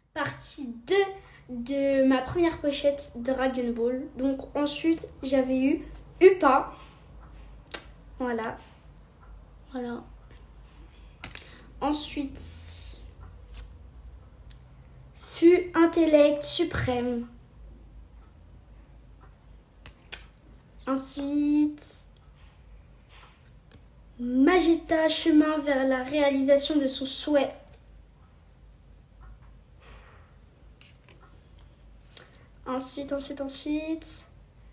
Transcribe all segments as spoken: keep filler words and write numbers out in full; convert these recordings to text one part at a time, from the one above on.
Partie deux de ma première pochette Dragon Ball. Donc ensuite j'avais eu Upa. Voilà. Voilà. Ensuite Fu Intellect Suprême. Ensuite Magetta chemin vers la réalisation de son souhait. Ensuite, ensuite, ensuite.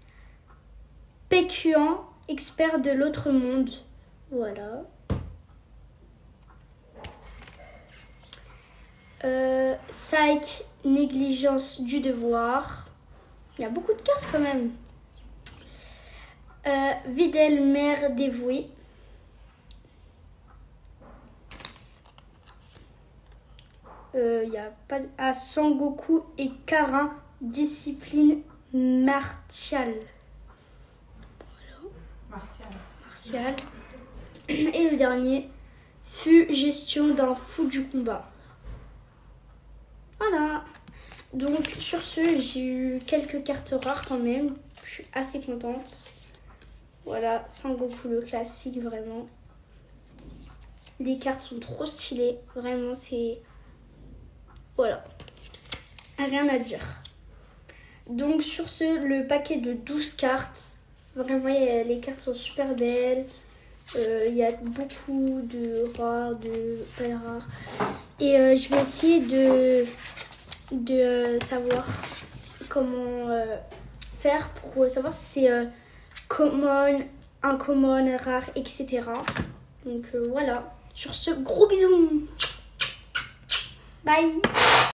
Pécuan, expert de l'autre monde. Voilà. Euh, Psyche, négligence du devoir. Il y a beaucoup de cartes quand même. Euh, Videl, mère dévouée. Il euh, y a pas de... Ah, Sangoku et Karin, discipline martiale. Voilà. Martial. Martial. Et le dernier, fut gestion d'un fou du combat. Voilà. Donc sur ce, j'ai eu quelques cartes rares quand même. Je suis assez contente. Voilà, Sangoku le classique vraiment. Les cartes sont trop stylées. Vraiment, c'est... Voilà. Rien à dire. Donc sur ce, le paquet de douze cartes. Vraiment, les cartes sont super belles. Il euh, y a beaucoup de rares, de pas rares. Et euh, je vais essayer de, de savoir comment euh, faire pour savoir si c'est euh, common, uncommon, rare, et cetera. Donc euh, voilà. Sur ce, gros bisous. Bye.